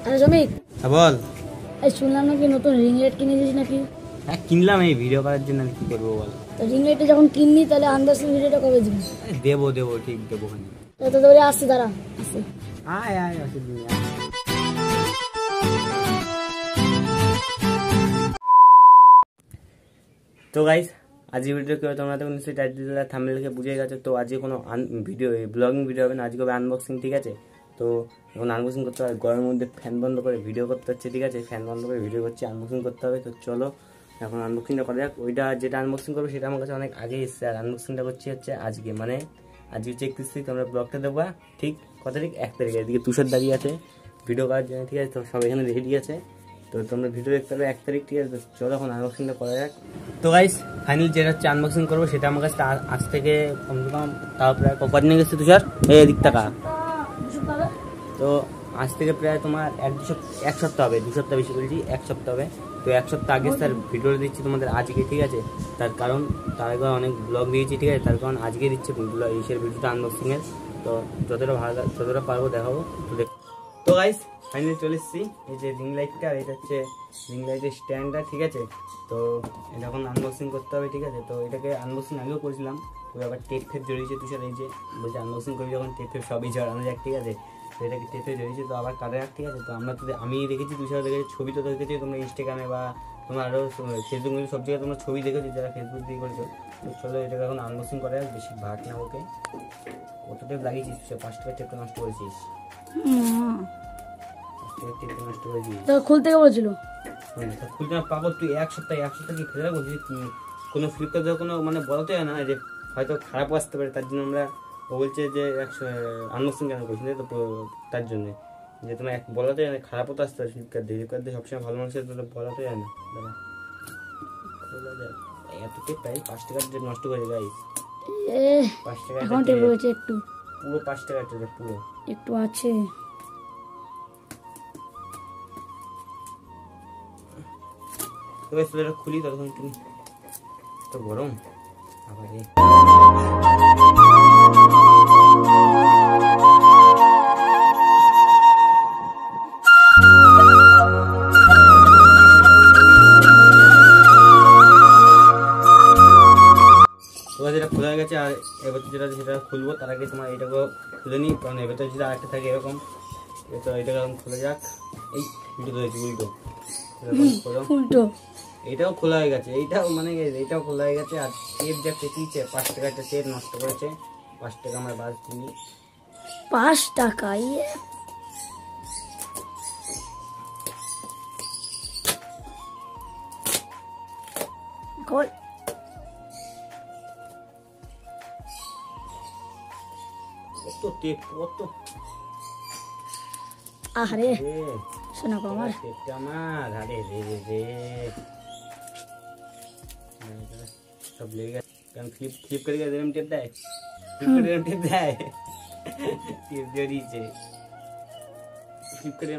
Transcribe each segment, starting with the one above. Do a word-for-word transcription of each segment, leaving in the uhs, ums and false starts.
আরে জমিক, হ্যাঁ বল। এই শুনলাম নাকি নতুন রিং লাইট কিনে দিয়েছিস নাকি? হ্যাঁ কিনলাম, এই ভিডিও করার জন্য। কি করবো বল? তো রিং লাইটটা যখন কিননি তাহলে আন্দাজের ভিডিওটা কবে দিবি? দেবো দেবো ঠিক দেবো। তো তোরে আসছে, দাঁড়া আসছে। আয় আয় অসুবিধা নেই। তো গাইস আজকে ভিডিও কেউ তোমরা তো নিশ্চয়ই টাইটেল আর থাম্বনেল দেখে বুঝে গেছো। তো আজকে কোনো ভিডিও ব্লগিং ভিডিও হবে না, আজকে হবে আনবক্সিং, ঠিক আছে? তো এখন আনবক্সিং করতে হবে, গরমের মধ্যে ফ্যান বন্ধ করে ভিডিও করতে হচ্ছে, ঠিক আছে? ফ্যান বন্ধ করে ভিডিও করছি, আনবক্সিং করতে হবে। তো চলো এখন আনবক্সিংটা করা যাক। ওইটা যেটা আনবক্সিং করবো সেটা আমার কাছে অনেক আগে এসছে, আর আনবক্সিংটা করছি হচ্ছে আজকে, মানে আজকে হচ্ছে একত্রিশ তারিখ। আমরা ব্লগটা দেবো ঠিক কত তারিখ? এক তারিখ। এদিকে তুষার দাঁড়িয়ে আছে ভিডিও করার জন্য, ঠিক আছে? তো সব এখানে রেডি আছে, তো তোমরা ভিডিও দেখতে পারবে এক তারিখ, ঠিক আছে? তো চলো এখন আনবক্সিংটা করা যাক। তো গাইস ফাইনালি যেটা হচ্ছে আনবক্সিং করবো সেটা আমার কাছে আজ থেকে কমসে কম তাও প্রায় কদিন নিয়ে গেছে তুষার, এই এদিক টাকা। তো আজ থেকে প্রায় তোমার এক দু সপ্তাহ এক সপ্তাহ হবে, দু সপ্তাহ বেশি বলছি, এক সপ্তাহ হবে। তো এক সপ্তাহ আগে স্যার ভিডিও দিচ্ছি তোমাদের আজকে, ঠিক আছে? তার কারণ তার আগে অনেক ব্লগ দিয়েছি, ঠিক আছে? তার কারণ আজকে দিচ্ছে ইসের ভিডিওটা আনবক্সিংয়ের। তো যতটা ভালো যতটা পারবো দেখাবো। তো দেখ তো গাইস ফাইনালি চলে এসেছি। এই যে রিং লাইটটা, এটা হচ্ছে রিং লাইটের স্ট্যান্ডটা, ঠিক আছে? তো এটা এখন আনবক্সিং করতে হবে, ঠিক আছে? তো এটাকে আনবক্সিং আগেও করেছিলাম, তো আবার টেপ ফেপ জড়িয়েছে তুষার, এই যে বলছে আনবক্সিং করবি যখন টেপ ফেপ সবই জড়ানো যাক, ঠিক আছে? তো এটাকে টেপ ফেপ জড়িয়েছে, তো আবার কাটা যাক, ঠিক আছে? তো আমরা তো আমি দেখেছি তুষার দেখেছি, ছবি তো দেখেছি তোমরা ইনস্টাগ্রামে বা তোমরা আরও ফেসবুক সব জায়গায় তোমরা ছবি দেখেছো যারা ফেসবুক দিয়ে করেছো। তো চলো এটাকে এখন আনবক্সিং করা যাক, বেশি ভাট না। ওকে কত টেপ লাগিয়েছিস? পাঁচ টাকার টেপটা নষ্ট করেছিস, নষ্ট করেছিস। তো খুলতে বলেছিল, খুলতে না পাগল তুই। এক সপ্তাহ এক সপ্তাহ কি ফেলে বলছিস? কোনো ফ্লিপকার্ট কোনো মানে বলতে হয় না যে হয়তো খারাপ আসতে পারে, তার জন্য আমরা ও বলছে যে একশো আনবক্সিং কেন করছি, তো তার জন্য যে তোমার এক বলাতে যায় না, খারাপও তো আসতে পারে ফ্লিপকার্ট দিয়ে। ফ্লিপকার্ট দিয়ে সবসময় ভালো মানুষের তো বলাতে যায় না। দাদা এত টেপ প্রায় পাঁচ টাকার টেপ নষ্ট করে গাইস, পাঁচ টাকা একটু পুরো পাঁচ টাকার টেপ পুরো একটু আছে। তো এটা খুলি তখন একটু তো গরম আবার যেটা খোলা হয়ে গেছে। আর এবার যেটা সেটা খুলবো তার আগে তোমার এটাকে খুলে নিই, কারণ এবার তো যেটা আরেকটা থাকে এরকম। তো এটাকে এখন খুলে যাক। এই উল্টো ধরেছি, উল্টো উল্টো এটাও খোলা হয়ে গেছে, এইটাও মানে এইটাও খোলা হয়ে গেছে। আর টেপ যা পেঁচিয়েছে, পাঁচ টাকা একটা টেপ নষ্ট করেছে। পাঁচ টাকা আমার বাস কিনি, পাঁচ টাকা কত টেপ, কত আরে শোনা গো আমার টেপটা আমার, আরে রে রে রে সব লেগে গেছে। কারণ ফ্লিপ ফ্লিপ করে গেছে, এরম টেপ দেয়, ফ্লিপ করে এরম টেপ দেয়, টেপ দিয়ে দিয়েছে ফ্লিপ করে।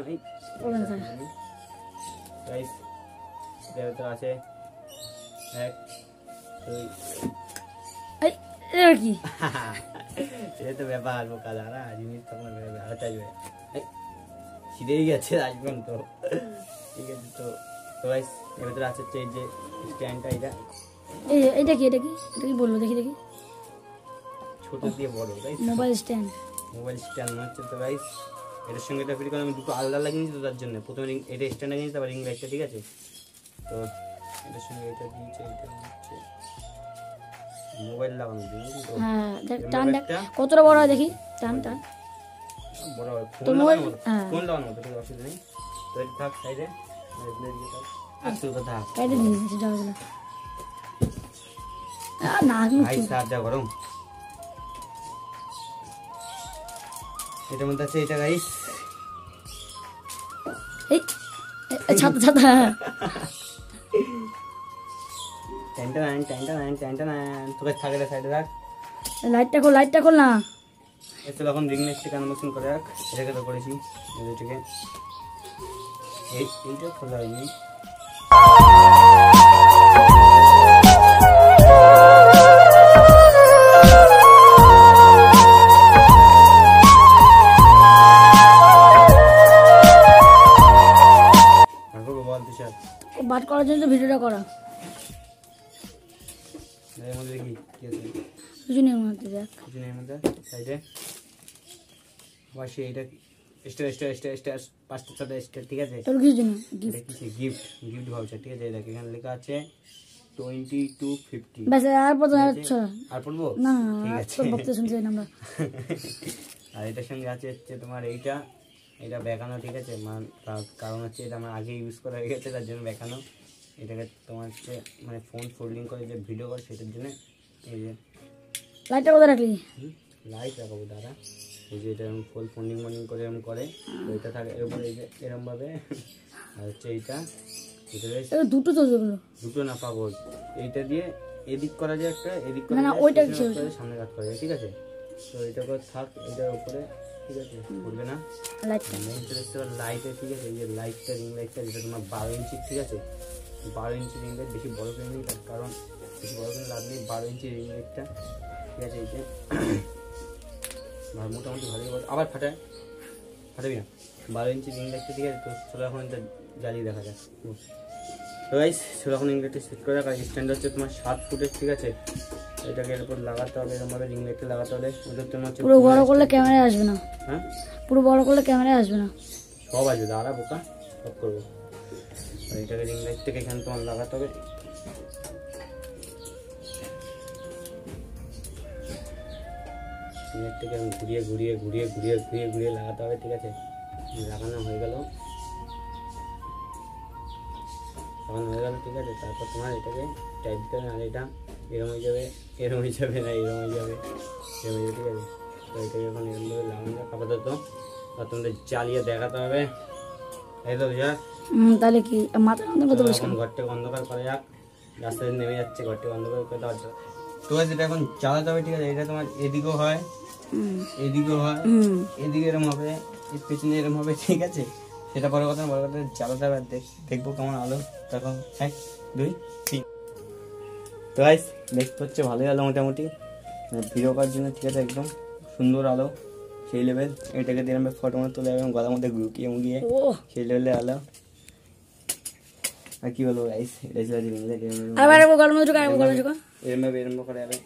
গাইস এর তো আছে এক দুই, এই কি এটা তো ব্যাপার বোকা দাঁড়া জিনিস তখন আরো চাইবে, ছিঁড়েই গেছে আসবেন তো, ঠিক আছে? তো তো গাইস এর ভিতরে আছে এই যে স্ট্যান্ডটা, এটা এইটা কি এটা কি এটা কি বলবো দেখি দেখি ছোট দিয়ে বড় guys, mobile stand, mobile stand হচ্ছে। তো গাইস এটার সঙ্গে এটা ফ্রি করে আমি দুটো আলাদা লাগিয়েছি, তো তার জন্য প্রথমে এটা স্ট্যান্ড লাগিয়েছি, তারপর রিং লাইটটা, ঠিক আছে? তো এটার সঙ্গে এটা দিয়েছে, এটা হচ্ছে মোবাইল লাগানো দিন। হ্যাঁ দেখ টান দেখ কতটা বড় হয় দেখি, টান টান বড় হয়, ফোন লাগানো মতো, ফোন লাগানো মতো, কোনো অসুবিধা নেই। তো এটা থাক সাইডে, এগুলো দিয়ে থাক, আসল কথা কাটে দিন সেটা হলো না ভাই স্যার যা গরম। এটার মধ্যে আছে এটা গাইস, এই ছাতা ছাতা টেনটা নাইন টেনটা নাইন টেনটা নাইন তোকে থাকে সাইডে রাখ। লাইটটা খোল, লাইটটা খোল না। এসে এখন রিং লাইটটাকে আনবক্সিং করে রাখ, এটাকে তো করেছি এটাকে, এই এইটা খোলা হয়নি। পাঠ করার জন্য তো ভিডিওটা করা। এর মধ্যে দেখি কি আছে, কিছু নেই মধ্যে, দেখ কিছু নেই মধ্যে। সাইডে পাশে এটা স্টার স্টার স্টার স্টার পাঁচটা ছটা স্টার, ঠিক আছে। তোর কিছু নেই গিফট, কিসে গিফট, গিফট ভাউচার, ঠিক আছে। দেখ এখানে লেখা আছে টোয়েন্টি টু ফিফটি। ব্যাস আর প্রথমে আর পড়বো না, ঠিক আছে। তোর বক্তব্য শুনছি আমরা। আর এটার সঙ্গে আছে হচ্ছে তোমার এইটা, এটা বেঁকানো, ঠিক আছে। মানে কারণ হচ্ছে এটা আমার আগে ইউজ করা হয়ে গেছে, তার জন্য বেঁকানো। এটাকে তোমার হচ্ছে মানে ফোন ফোল্ডিং করে যে ভিডিও করে সেটার জন্য। এই যে লাইটটা কোথায় রাখলি? লাইট রাখাবো দাদা, এই যে এটা এরকম ফুল ফোল্ডিং ফোল্ডিং করে এরকম করে, ওইটা থাকে এর উপরে, এই যে এরকমভাবে। আর হচ্ছে এইটা, এটা দুটো তো যেগুলো দুটো না পাগল, এইটা দিয়ে এদিক করা যায় একটা, এদিক করা না যায় ওইটা সামনে কাট করা যায়, ঠিক আছে। তো এটা করে থাক এটার উপরে, ঠিক আছে, করবে না লাইটটা লাইটে, ঠিক আছে। এই যে লাইটটা, রিং লাইটটা, যেটা তোমার বারো ইঞ্চি, ঠিক আছে। বারো ইঞ্চি রিং লাইট, বেশি বড় করে নেই, তার কারণ বেশি বড় করে লাভ নেই। বারো ইঞ্চি রিং লাইটটা, ঠিক আছে। এই যে মোটামুটি ভালোই বল, আবার ফাটায় ফাটাবি না। বারো ইঞ্চি রিং লাইটটা, ঠিক আছে। তো চলো এখন এটা জ্বালিয়ে দেখা যায়। তো গাইস চলো এখন রিং লাইটটা সেট করে রাখা। স্ট্যান্ড হচ্ছে তোমার সাত ফুটের, ঠিক আছে। এটাকে এর উপর লাগাতে হবে, এরকমভাবে রিং লাইটটা লাগাতে হবে। ওদের তোমার হচ্ছে পুরো বড় করলে ক্যামেরায় আসবে না। হ্যাঁ পুরো বড় করলে ক্যামেরায় আসবে না, সব আসবে দাঁড়া বোকা, সব করবো। আর এটাকে রিং লাইটটাকে এখানে তোমার লাগাতে হবে। রিং লাইটটাকে ঘুরিয়ে ঘুরিয়ে ঘুরিয়ে ঘুরিয়ে ঘুরিয়ে ঘুরিয়ে লাগাতে হবে, ঠিক আছে। লাগানো হয়ে গেল, লাগানো হয়ে গেল, ঠিক আছে। তারপর তোমার এটাকে টাইপ দিতে হবে, আর এটা এরম হয়ে যাবে, এরম হয়ে যাবে না, এরম হয়ে যাবে, এরম হয়ে যাবে, ঠিক আছে। তো এটাকে এখন এরমভাবে লাগানো যাক আপাতত। আর তোমাদের জ্বালিয়ে দেখাতে হবে, এই তো যা। তাহলে কি মাথা কত বলছিস? ঘরটাকে অন্ধকার করা যাক, রাস্তায় নেমে যাচ্ছে, ঘরটাকে অন্ধকার করে দেওয়া যাক। তো এটা এখন চালাতে হবে, ঠিক আছে। এটা তোমার এদিকেও হয়, এদিকেও হয়, এদিকে এরম হবে, এর পেছনে এরম হবে, ঠিক আছে। সেটা বড় কথা, বড় কথা চালাতে হবে। দেখবো কেমন আলো, তখন এক দুই তিন। তো গাইস দেখতে হচ্ছে ভালোই আলো মোটামুটি ভিডিও করার জন্য, ঠিক আছে। একদম সুন্দর আলো, সেই লেভেল। এটাকে দিয়ে আমরা ফটো মতো তুলে এবং গলার মধ্যে গুকিয়ে মুগিয়ে সেই লেভেলে আলো। আর কি বলবো গাইস, এটা ছিল রিং লাইট। আবার একবার গলার মধ্যে ঢোকা, একবার গলার ঢোকা, এরমভাবে এরম করে যাবে।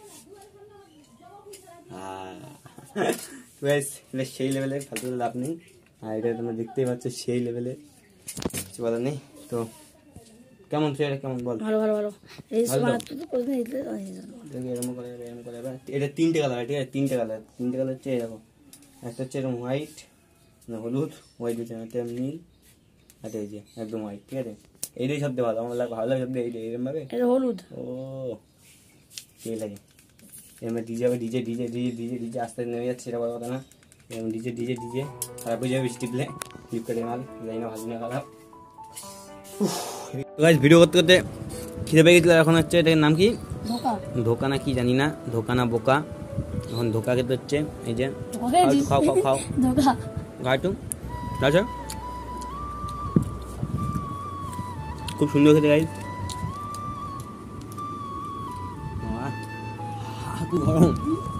গাইস এটা সেই লেভেলে, ফালতু লাভ নেই। আর এটা তোমরা দেখতেই পাচ্ছ সেই লেভেলে, কিছু বলার নেই। তো কেমন ছিল, কেমন বল? ভালো ভালো ভালো। এরকম করে যাবে, এরকম করে যাবে। এটা তিনটে কালার, ঠিক আছে। তিনটে কালার, তিনটে কালার হচ্ছে এরকম। একটা হচ্ছে এরকম হোয়াইট, না হলুদ, হোয়াইট হচ্ছে একটা নীল, আর এই যে একদম হোয়াইট, ঠিক আছে। এইটাই সবচেয়ে ভালো, আমার লাগে ভালো লাগে সবচেয়ে এইটা, এরকম ভাবে হলুদ। ও কে লাগে এরকম ডিজে হবে, DJ DJ DJ DJ DJ আস্তে নেমে যাচ্ছে, সেটা বড় কথা না। এরকম ডিজে ডিজে ডিজে খারাপ হয়ে যাবে টিপলে, ফ্লিপকার্টের মাল, জানি না ভালো না খারাপ। গাইস ভিডিও করতে করতে খিদে পেয়ে গেছিল, এখন হচ্ছে এটার নাম কি, ধোকা, ধোকা না কি জানি না, ধোকা না বোকা। এখন ধোকা খেতে হচ্ছে, এই যে খাও খাও খাও, ধোকা খাও একটু, আচ্ছা খুব সুন্দর খেতে গাইস। হাত গরম।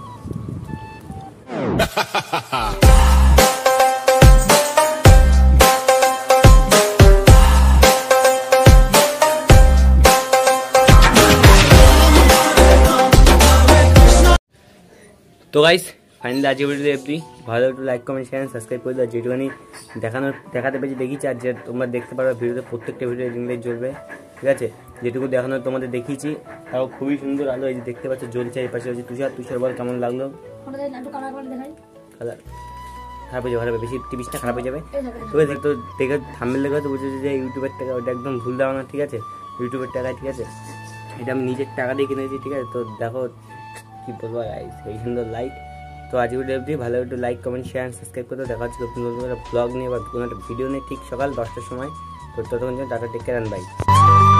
তো গাইস ফাইনালি আজকে ভিডিওতে এফডি ভালো, একটু লাইক কমেন্ট শেয়ার সাবস্ক্রাইব করে দাও। যেটুখানি দেখানোর দেখাতে পেরেছি দেখিয়েছি, আর যে তোমরা দেখতে পারো ভিডিওতে প্রত্যেকটা ভিডিও রিং লাইট জ্বলবে, ঠিক আছে। যেটুকু দেখানোর তোমাদের দেখিয়েছি, তাও খুবই সুন্দর আলো, এই যে দেখতে পাচ্ছ জ্বলছে। এই পাশে হচ্ছে তুষার, তুষার বল কেমন লাগলো? কালার খারাপ হয়ে যাবে, বেশি টিভিসটা খারাপ হয়ে যাবে, ঠিক আছে। তো দেখে থাম্বনেল দেখে তো বুঝেছি যে ইউটিউবের টাকা, ওটা একদম ভুল দেওয়া না, ঠিক আছে। ইউটিউবের টাকায়, ঠিক আছে। এটা আমি নিজের টাকা দিয়ে কিনেছি, ঠিক আছে। তো দেখো কি বলবো গাইস, এই সুন্দর লাইট। তো আজকে ভিডিও অবধি, ভালো একটু লাইক কমেন্ট শেয়ার সাবস্ক্রাইব করতে। দেখা হচ্ছে নতুন নতুন ব্লগ নিয়ে বা কোনো একটা ভিডিও নিয়ে ঠিক সকাল দশটার সময়। তো ততক্ষণ টাটা, টেক কেয়ার, বাই।